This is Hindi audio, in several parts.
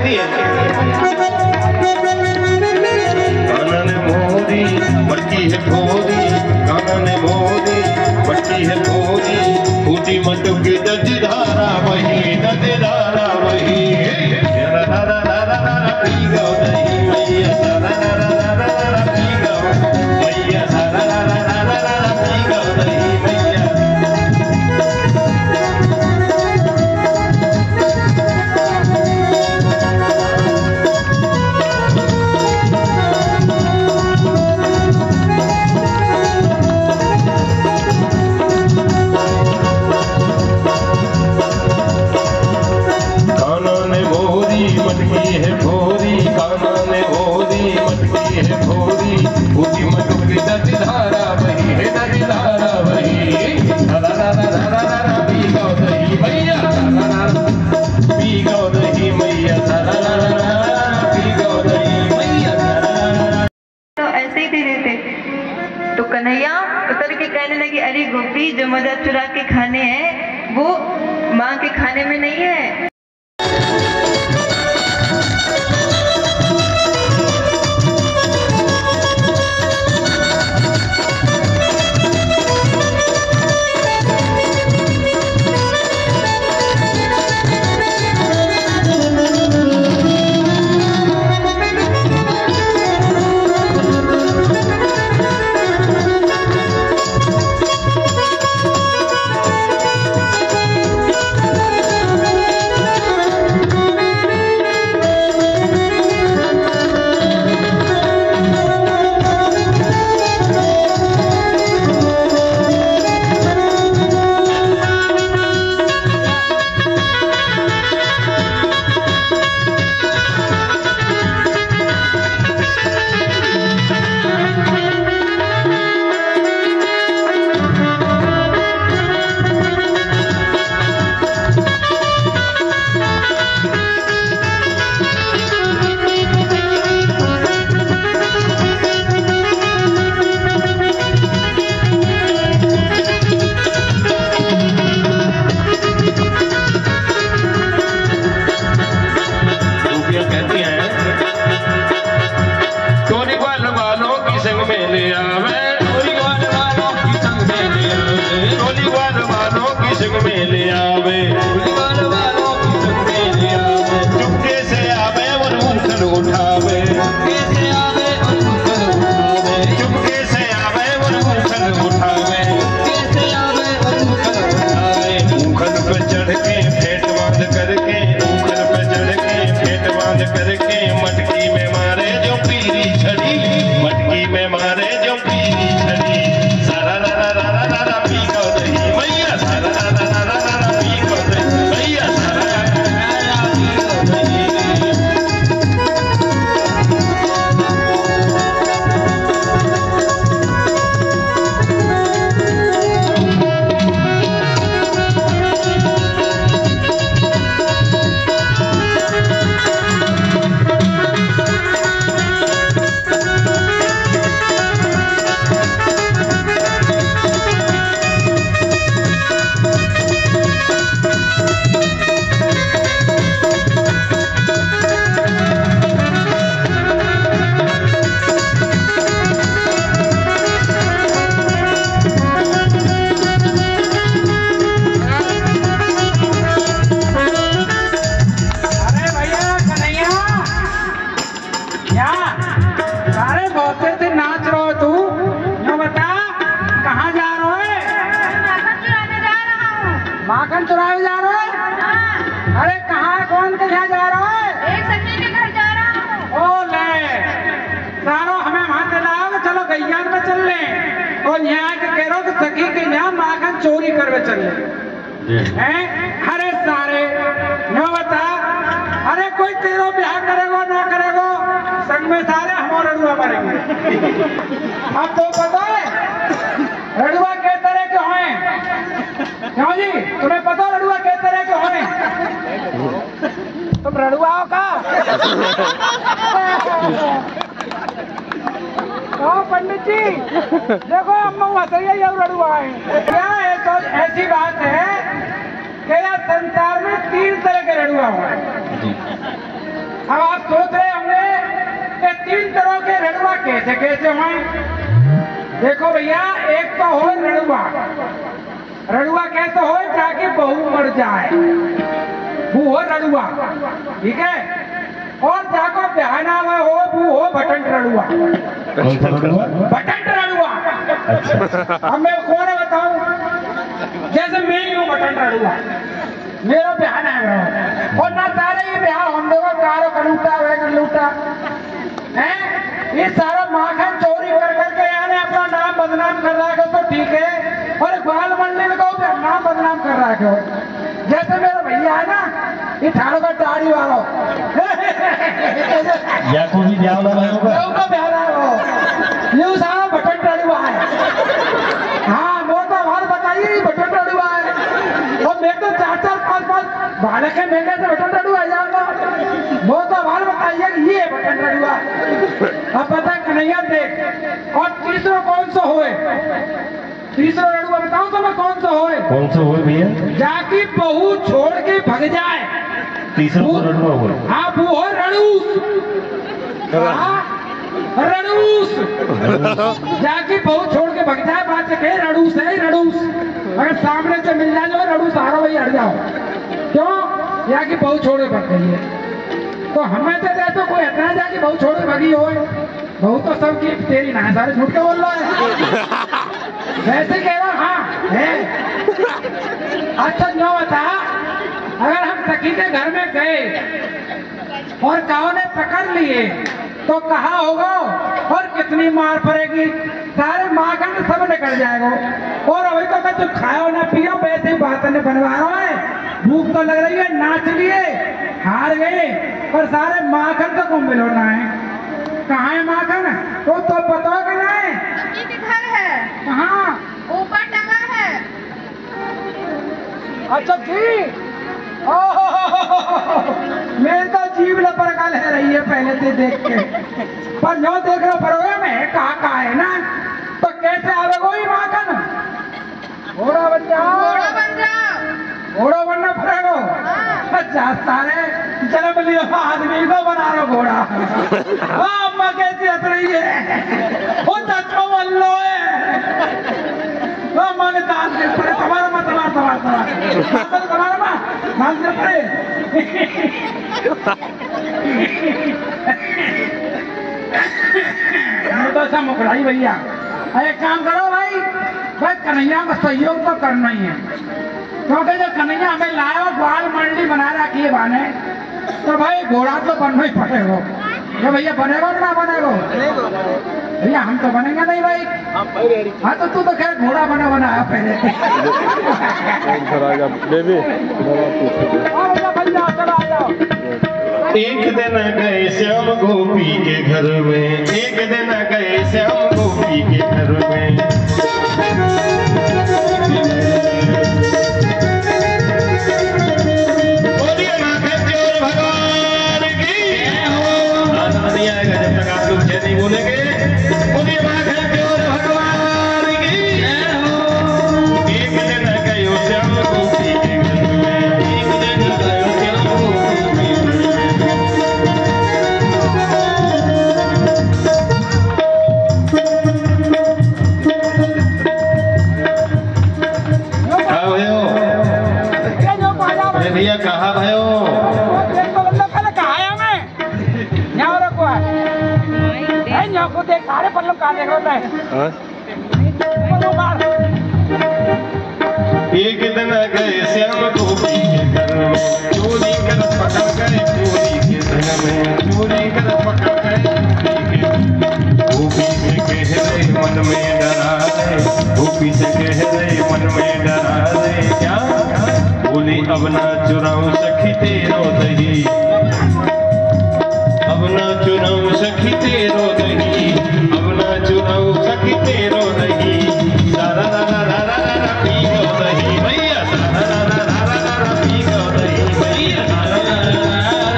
कहती है कानन मोरी मटकी है भोरी, कानन मोरी मटकी है भोरी, फूटी मटकी नद धारा वही, नद धारा वही। पी गो दही मैया सारा पी गो मैया सारा पी गो दही मैया। मटकी है भोरी, कानन भोरी मटकी है भोरी, फूटी मटकी नद धारा वही है, नद धारा वही। पी गो दही मैया पी गो दही मैया पी गो दही मैया। तो ऐसे ही दे रहे थे तो कन्हैया उतर के कहने लगी अरे गोपी जो मजा चुरा के खाने हैं वो माँ के खाने में नहीं है। माखन चुराने जा रहे हो? अरे कहाँ कौन के यहाँ जा रहा है? एक सखी के घर जा रहा हूँ। ओ ले सारो हमें वहाँ से लाओ, चलो गैया में चल ले और यहाँ के कह रहो कि सखी के यहाँ माखन चोरी करवे चल ले हैं? अरे सारे न बता, अरे कोई तेरो ब्याह करेगो ना करेगो संग में सारे हमारे रड़ुआ मरेंगे। अब तो पता है रड़ुआ के तरह के हैं क्यों जी? तुम्हें पता रड़ुआ के तरह के हैं? तुम रड़ुआ हो का? पंडित जी देखो अम्मा बताइए ये रड़ुआ है क्या है? तो ऐसी बात है कि यार संसार में 3 तरह के रड़ुआ हुआ है। सोच रहे होंगे कि 3 तरह के रड़ुआ कैसे कैसे हुए। देखो भैया, एक तो हो रड़ुआ। रड़ुआ कैसे हो? जाके बहू मर जाए, वो हो रड़ुआ, ठीक है। और जाको बहना हुआ हो, वो हो बटन रड़ुआ। बटन रड़ुआ। अब मैं कौन है बताऊं? जैसे मैं ही हूँ बटन रड़ुआ, मेरा बहना है और ना सारे ये ब्याह हम लोगों कारो का लूटा वह लूटा है। ये सारा माखन चोरी कर करके यानी अपना नाम बदनाम कर रहा है तो ठीक है, और बाल मंडल को नाम बदनाम कर रहा है। जैसे मेरा भैया है ना, ये ठाड़ो का दाढ़ी वाला या को भी ब्याह वाला का ब्याह हो, ये सारा बटन रड़ुआ है। हाँ, मोटा भाल बताइए बटन रड़ुआ है। और मैं तो 4-4, 5-5 बालक है, मैं कैसे बटन रड़ुआ जाऊंगा? मोटा भाल बताइए ये बटन रड़ुआ। अब पता कन्हैया देख। और तीसरा कौन सा होए? तीसरा रड़ुआ बताऊं तो मैं कौन सा होए? कौन सा होए भैया? जाके बहू छोड़ के भग जाए, तीसरा तो रड़ुआ हुआ। हाँ, वो हो रड़ूस। रड़ूस जाके बहू छोड़ के भग जाए, बात है रड़ूस है रड़ूस। अगर सामने से मिल जाए जो रड़ूस आ रहा, वही हट जाओ। क्यों? जाके बहू छोड़ के भग गई है। तो हमें तो कोई इतना जाके बहू छोड़ के भगी हो, बहू तो सबकी तेरी ना, सारे झूठ के बोल रहा है। वैसे कह रहा हाँ है। अच्छा क्यों बता, अगर हम सखी के घर में गए और काऊ ने पकड़ लिए तो कहा होगा और कितनी मार पड़ेगी? सारे माखन सब निकल जाएगा। और अभी तो कुछ खाओ ना पियो, वैसे ही बातें बनवा रहा है। भूख तो लग रही है, नाच लिए, हार गए, पर सारे माखन तो तुम मिलोना है। कहाँ है माखन? तो बताओ कि नहीं? घर है, कहाँ? ऊपर टंगा है। अच्छा जी, मेरे तो जीव लपरका लह रही है पहले से देख के। पर जो देख रहा प्रोग्राम है कहा है ना, तो कैसे आवे कोई माखन? घोड़ा बन जाओ, घोड़ा बनना पड़ेगा। अच्छा सारे जन्म लियो आदमी को बना लो घोड़ा। अम्मा कैसी हंस रही है, वो तत्व मल्लो है। अम्मा ने दांत दे पड़े, तुम्हारा माँ तुम्हारा माँ दांत दे पड़े। तो ऐसा मुकराई भैया। एक काम करो भाई, कन्हैया का सहयोग तो करना ही है, क्योंकि जो कन्हैया हमें लाया और ग्वाल मंडी बना रखी है बाने, तो भाई घोड़ा तो बनना ही पड़ेगा। ये भैया बनेगा ना बनेगा? भैया हम तो बनेंगे नहीं भाई। हाँ तो तू तो खैर घोड़ा बनाया पहले। एक दिन गए श्याम गोपी के घर में, एक दिन गए श्याम गोपी के घर में। बोलिए माखन चोर भगवान की। आनंद नहीं आएगा जब तक आप लोग जय नहीं बोलेंगे। बोलिए माखन चोर भगवान की। एक दिन गए श्याम गोपी के घर में, एक दिन गए श्याम गोपी के घर में। भैया कहा भयो? को देख सारे पल्लू कहाँ देख रहा है? एक दिन गए श्याम गोपी के घर में, चोरी कर पकड़ गए चोरी के धन में, चोरी कर पकड़ गए गोपी से कह रहे मन में डरा रहे, गोपी से कह रहे मन में डरा रहे। क्या बोली अब ना चुराऊं सखी तेरो दही, अब ना चुराऊं सखी तेरो दही, अब ना चुराऊं सखी तेरो दही। सारा रा रा रा रा रा पी गो दही भैया, सारा रा रा रा रा रा पी गो दही भैया, सारा रा रा रा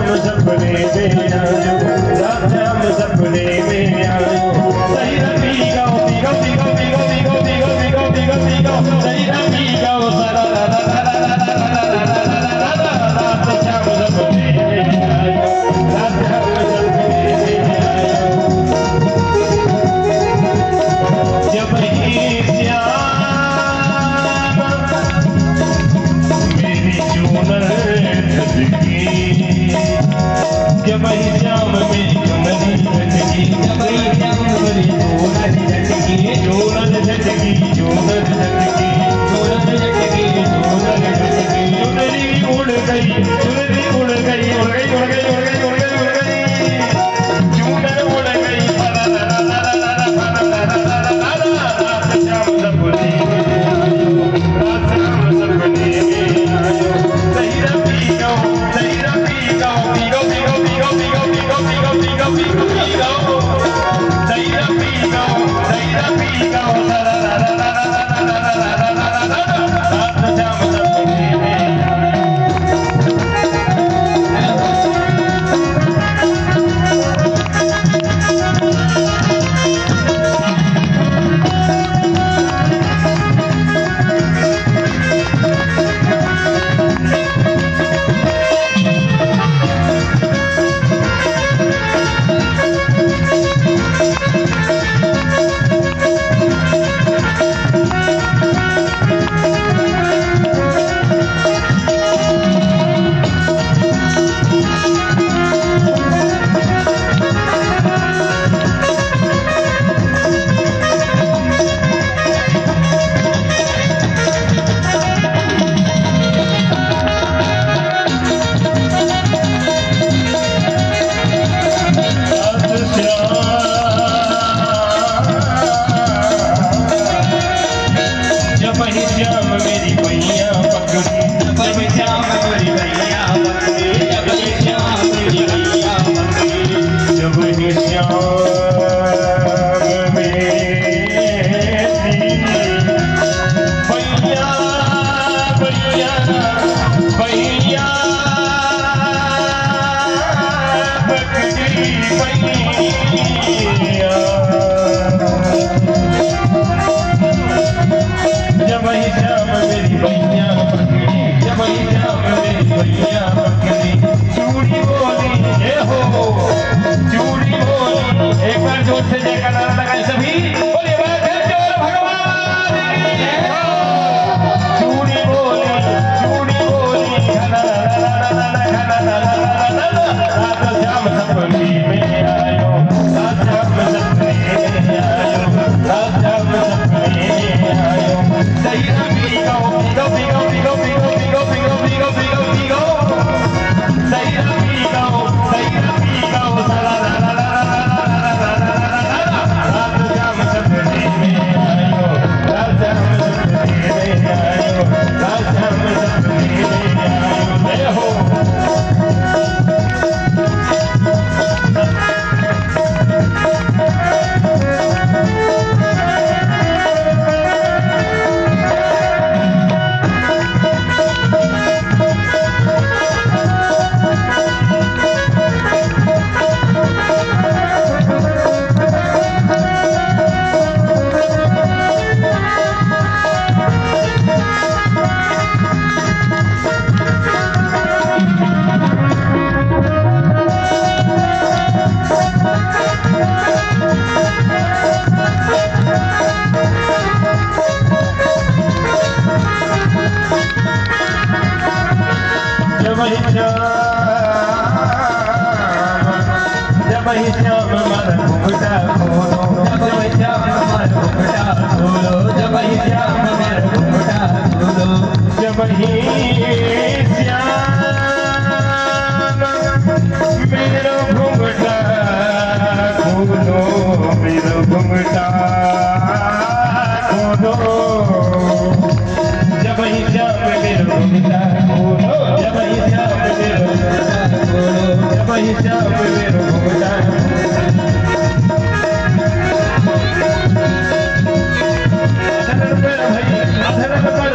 श्याम सपने में आयो, रात श्याम सपने में आयो। सही रमी गाओ पीगो पीगो पीगो पीगो पीगो पीगो पीगो पीगो सही रमी गाओ सारा ला ला ला ला ला ला ला ला ला ला रात श्याम सपने में आयो, रात श्याम सपने में आयो। जब ही श्याम मेरी चूनर झटकी, जब ही श्याम मेरी चुनरी झटकी, जब ही श्याम मेरी चूनर झटकी, चूनर झटकी, चूनर झटकी, चूनर झटकी, चूनर झटकी। चुनरी उड़ गई, चुनरी उड़ गई, उड़ गई उड़ गई उड़ गई उड़ गई उड़ गई, चूनर उड़ गई। रात श्याम सपने में आयो, रात श्याम सपने में आयो। सही रमी गाओ, सही रमी गाओ पीगो पीगो पीगो पीगो पीगो पीगो पीगो पीगो पीगो सही रमी गाओ, सही रमी गाओ ला ला ला ला ला ला ला ला ला ला ला। रात श्याम सपने में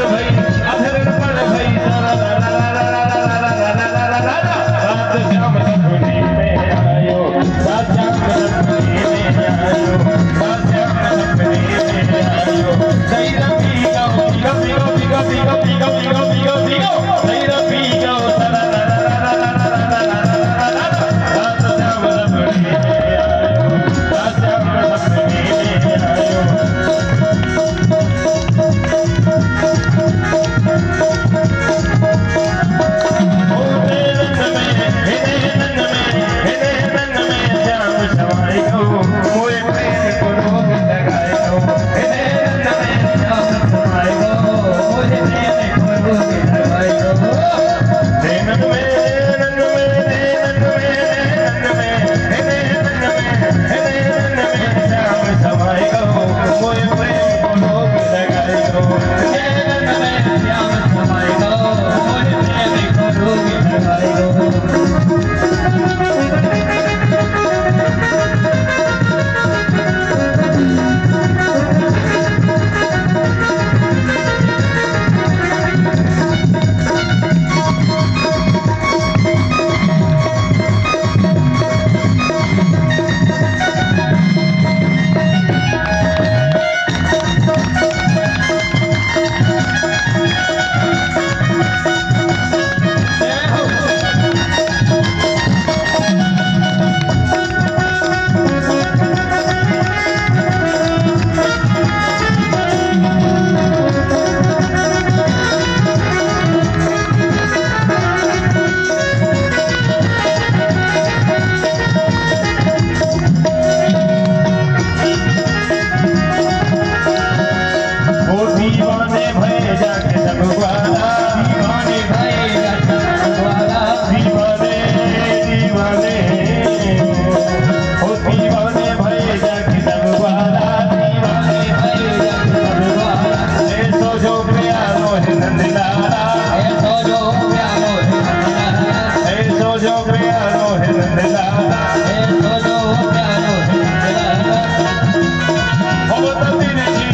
श्याम प्यारो है नंदलाला वो तो तिरछी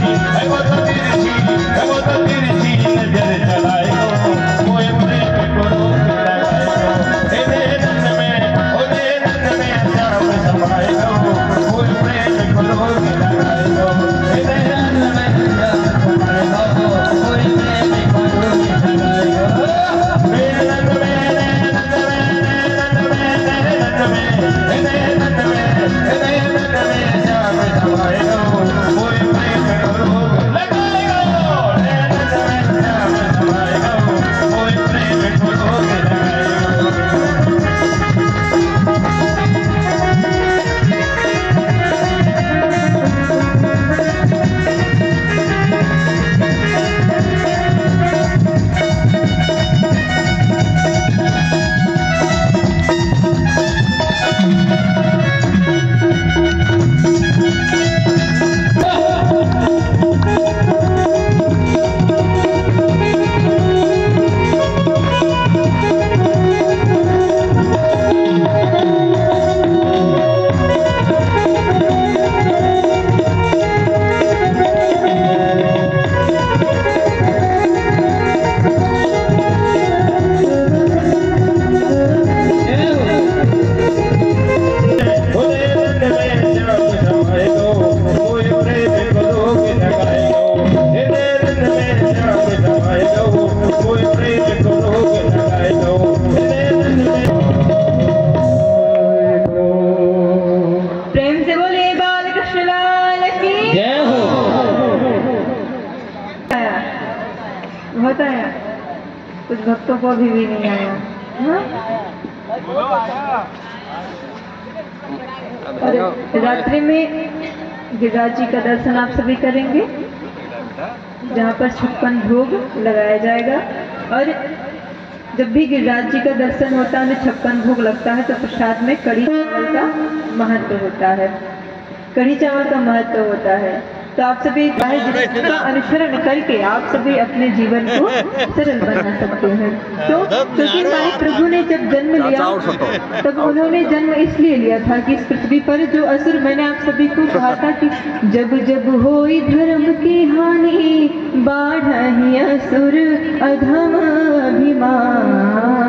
नजर चलाएगा कोई प्रेम को रोक लगाएगा हे नंद में श्याम समाएगा कोई प्रेम को रोक लगाएगा हे नंद में श्याम समाएगा कोई प्रेम को रोक लगाएगा मेरे नंद में श्याम समाएगा कोई प्रेम को रोक लगाएगा श्याम समाएगा कोई प्रेम को रोक होता है कुछ भक्तों को अभी भी नहीं आया। और रात्रि में गिरिराज जी का दर्शन आप सभी करेंगे जहाँ पर 56 भोग लगाया जाएगा। और जब भी गिरिराज जी का दर्शन होता है 56 भोग लगता है तो प्रसाद में कढ़ी चावल का महत्व होता है, कढ़ी चावल का महत्व होता है। तो आप सभी जिसका अनुसरण करके आप सभी अपने जीवन को सरल बना सकते हैं। तो क्योंकि हमारे प्रभु ने जब जन्म लिया तब उन्होंने जन्म इसलिए लिया था कि इस पृथ्वी पर जो असुर, मैंने आप सभी को कहा था कि जब जब होई धर्म की हानि बाढ़हि असुर अधम अभिमान।